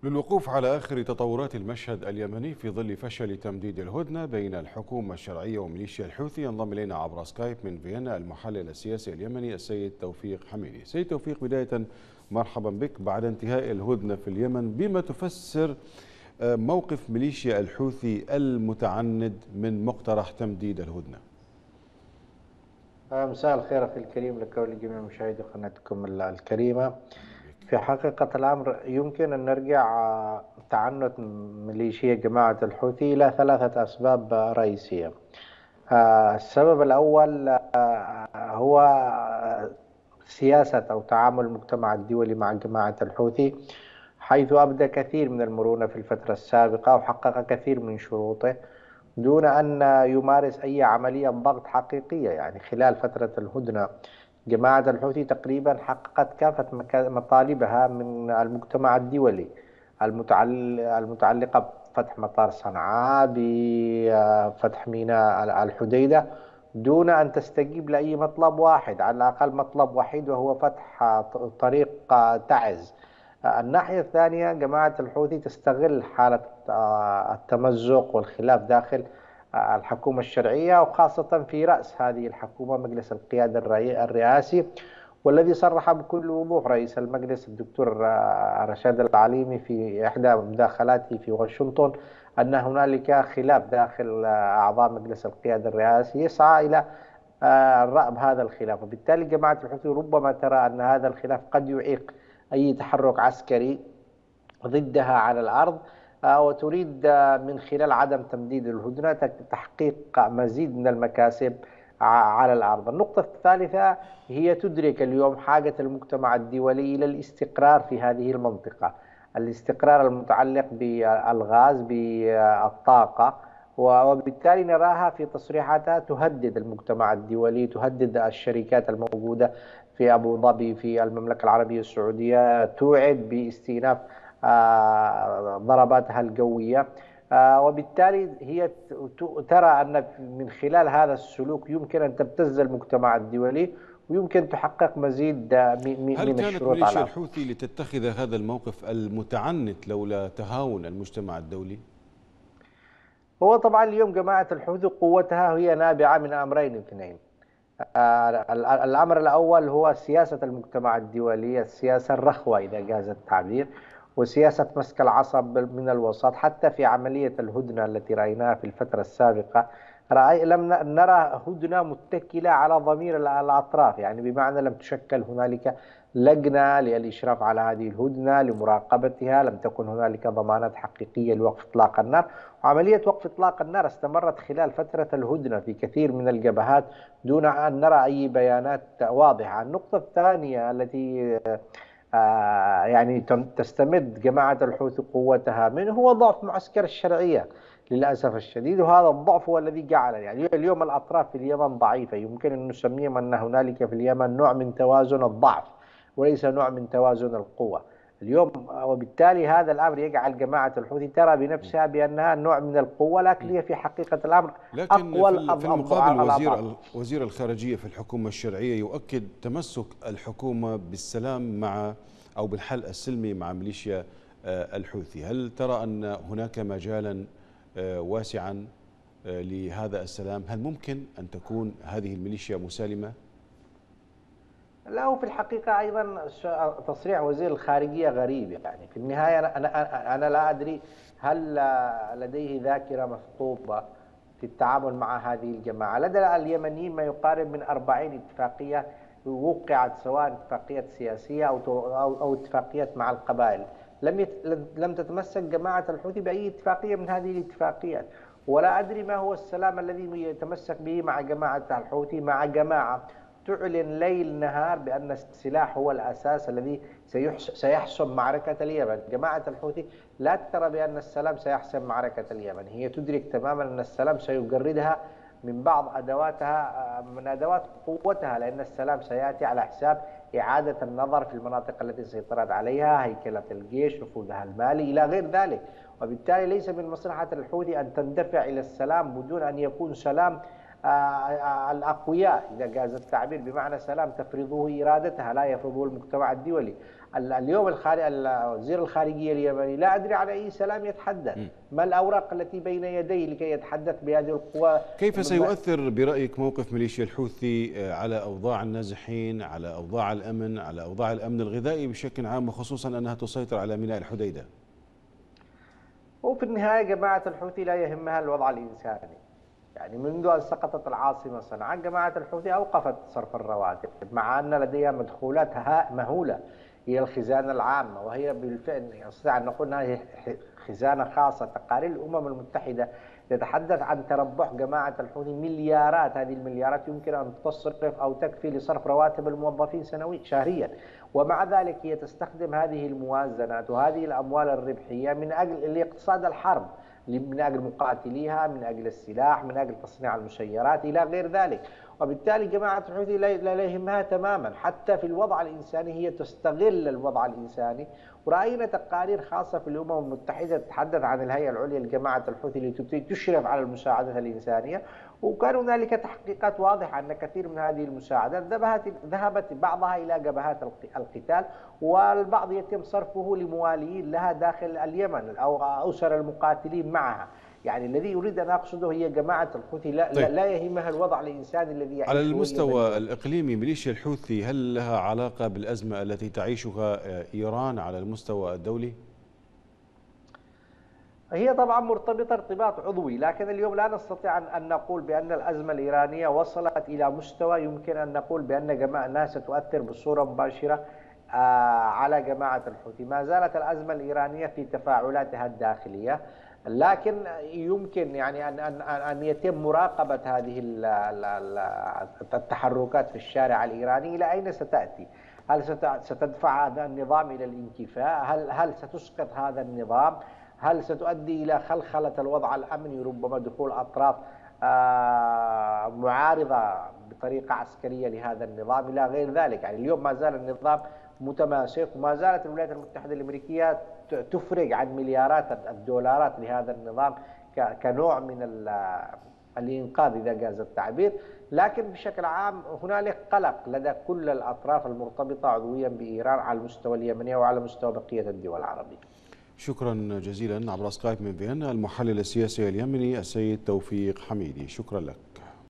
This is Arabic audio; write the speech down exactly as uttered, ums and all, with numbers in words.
للوقوف على آخر تطورات المشهد اليمني في ظل فشل تمديد الهدنة بين الحكومة الشرعية وميليشيا الحوثي، ينضم إلينا عبر سكايب من فيينا المحلل السياسي اليمني السيد توفيق حميدي. سيد توفيق، بداية مرحبا بك. بعد انتهاء الهدنة في اليمن، بما تفسر موقف ميليشيا الحوثي المتعند من مقترح تمديد الهدنة؟ مساء الخير أخي الكريم لك ولجميع مشاهدي قناتكم الكريمة. في حقيقة الأمر يمكن أن نرجع تعنت ميليشيا جماعة الحوثي إلى ثلاثة أسباب رئيسية. السبب الأول هو سياسة أو تعامل المجتمع الدولي مع جماعة الحوثي، حيث أبدى كثير من المرونة في الفترة السابقة وحقق كثير من شروطه دون أن يمارس أي عملية ضغط حقيقية. يعني خلال فترة الهدنة جماعة الحوثي تقريبا حققت كافة مطالبها من المجتمع الدولي المتعلقة بفتح مطار صنعاء، بفتح ميناء الحديدة، دون أن تستجيب لأي مطلب واحد، على الأقل مطلب وحيد وهو فتح طريق تعز. الناحية الثانية جماعة الحوثي تستغل حالة التمزق والخلاف داخل الحكومة الشرعية، وخاصة في رأس هذه الحكومة مجلس القيادة الرئاسي، والذي صرح بكل وضوح رئيس المجلس الدكتور رشاد العليمي في إحدى مداخلاته في واشنطن أن هنالك خلاف داخل أعضاء مجلس القيادة الرئاسي يسعى إلى رأب هذا الخلاف. وبالتالي جماعة الحوثي ربما ترى أن هذا الخلاف قد يعيق أي تحرك عسكري ضدها على الأرض، وتريد من خلال عدم تمديد الهدنة تحقيق مزيد من المكاسب على الأرض. النقطة الثالثة هي تدرك اليوم حاجة المجتمع الدولي إلى الاستقرار في هذه المنطقة، الاستقرار المتعلق بالغاز بالطاقة، وبالتالي نراها في تصريحاتها تهدد المجتمع الدولي، تهدد الشركات الموجودة في أبو ظبي في المملكة العربية السعودية، توعد باستئناف ضرباتها الجوية، وبالتالي هي ترى أن من خلال هذا السلوك يمكن أن تبتز المجتمع الدولي ويمكن تحقق مزيد من هل كانت الشروط ميليشيا على الحوثي لتتخذ هذا الموقف المتعنت لولا تهاون المجتمع الدولي؟ هو طبعا اليوم جماعة الحوثي قوتها هي نابعة من أمرين اثنين. الأمر الأول هو سياسة المجتمع الدولي، السياسة الرخوة إذا جاز التعبير، وسياسة مسك العصب من الوسط. حتى في عملية الهدنة التي رأيناها في الفترة السابقة رأي لم نرى هدنة متكلة على ضمير الأطراف، يعني بمعنى لم تشكل هنالك لجنة للإشراف على هذه الهدنة لمراقبتها، لم تكن هنالك ضمانات حقيقية لوقف إطلاق النار. وعملية وقف إطلاق النار استمرت خلال فترة الهدنة في كثير من الجبهات دون أن نرى أي بيانات واضحة. النقطة الثانية التي آه يعني تستمد جماعة الحوثي قوتها منه هو ضعف معسكر الشرعية للأسف الشديد، وهذا الضعف هو الذي جعل يعني اليوم الأطراف في اليمن ضعيفة، يمكن أن نسميهم أن هنالك في اليمن نوع من توازن الضعف وليس نوع من توازن القوة اليوم. وبالتالي هذا الأمر يجعل جماعة الحوثي ترى بنفسها بأنها نوع من القوة، لكن هي في حقيقة الأمر لكن أقوى في المقابل وزير وزير الخارجية في الحكومة الشرعية يؤكد تمسك الحكومة بالسلام مع أو بالحل السلمي مع ميليشيا الحوثي. هل ترى أن هناك مجالا واسعا لهذا السلام؟ هل ممكن أن تكون هذه الميليشيا مسالمة؟ لا، وفي الحقيقة أيضا تصريح وزير الخارجية غريب. يعني في النهاية أنا أنا لا أدري هل لديه ذاكرة مثقوبة في التعامل مع هذه الجماعة. لدى اليمنيين ما يقارب من أربعين اتفاقية وقعت، سواء اتفاقيات سياسية أو أو أو اتفاقيات مع القبائل. لم يت... لم تتمسك جماعة الحوثي بأي اتفاقية من هذه الاتفاقيات، ولا أدري ما هو السلام الذي يتمسك به مع جماعة الحوثي، مع جماعة تعلن ليل نهار بأن السلاح هو الأساس الذي سيحسم معركة اليمن. جماعة الحوثي لا ترى بأن السلام سيحسم معركة اليمن، هي تدرك تماما أن السلام سيجردها من بعض أدواتها، من أدوات قوتها، لأن السلام سيأتي على حساب إعادة النظر في المناطق التي سيطرت عليها، هيكلة الجيش، نفوذها المالي إلى غير ذلك. وبالتالي ليس من مصلحة الحوثي أن تندفع إلى السلام بدون أن يكون سلام الأقوياء إذا جاز التعبير، بمعنى سلام تفرضه إرادتها لا يفرضه المجتمع الدولي. اليوم وزير الخارجية اليمني لا أدري على أي سلام يتحدث، ما الأوراق التي بين يديه لكي يتحدث بهذه القوى؟ كيف سيؤثر برأيك موقف ميليشيا الحوثي على أوضاع النازحين، على أوضاع الأمن، على أوضاع الأمن الغذائي بشكل عام، وخصوصا أنها تسيطر على ميناء الحديدة؟ وفي النهاية جماعة الحوثي لا يهمها الوضع الإنساني. يعني منذ أن سقطت العاصمة صنعاء جماعة الحوثي أوقفت صرف الرواتب، مع أن لديها مدخولات مهولة هي الخزانة العامة، وهي بالفعل نستطيع أن نقول أنها خزانة خاصة. تقارير الأمم المتحدة تتحدث عن تربح جماعة الحوثي مليارات، هذه المليارات يمكن أن تصرف أو تكفي لصرف رواتب الموظفين سنويا شهريا، ومع ذلك هي تستخدم هذه الموازنات وهذه الأموال الربحية من أجل اقتصاد الحرب، من أجل مقاتليها، من أجل السلاح، من أجل تصنيع المسيرات إلى غير ذلك. وبالتالي جماعة الحوثي لا يهمها تماما، حتى في الوضع الإنساني هي تستغل الوضع الإنساني. ورأينا تقارير خاصة في الأمم المتحدة تتحدث عن الهيئة العليا لجماعة الحوثي التي تشرف على المساعدة الإنسانية، وكان هنالك تحقيقات واضحة أن كثير من هذه المساعدات ذهبت بعضها إلى جبهات القتال، والبعض يتم صرفه لموالين لها داخل اليمن أو أسر المقاتلين معها. يعني الذي يريد أن أقصده هي جماعة الحوثي لا, طيب. لا يهمها الوضع الإنساني الذي يعيشه. على المستوى الإقليمي ميليشيا الحوثي هل لها علاقة بالأزمة التي تعيشها إيران على المستوى الدولي؟ هي طبعا مرتبطة ارتباط عضوي، لكن اليوم لا نستطيع أن نقول بأن الأزمة الإيرانية وصلت إلى مستوى يمكن أن نقول بأن جماعة الناس ستؤثر بصورة مباشرة على جماعة الحوثي. ما زالت الأزمة الإيرانية في تفاعلاتها الداخلية، لكن يمكن يعني أن أن أن يتم مراقبة هذه التحركات في الشارع الإيراني إلى أين ستأتي؟ هل ستدفع هذا النظام إلى الانكفاء؟ هل هل ستسقط هذا النظام؟ هل ستؤدي إلى خلخلة الوضع الأمني، ربما دخول أطراف معارضة بطريقة عسكرية لهذا النظام إلى غير ذلك؟ يعني اليوم ما زال النظام متماسك، وما زالت الولايات المتحدة الأمريكية تفرج عن مليارات الدولارات لهذا النظام كنوع من الإنقاذ إذا جاز التعبير. لكن بشكل عام هنالك قلق لدى كل الأطراف المرتبطة عضويا بإيران على المستوى اليمني وعلى مستوى بقية الدول العربية. شكرا جزيلا عبر سكايب من فيينا المحلل السياسي اليمني السيد توفيق حميدي، شكرا لك.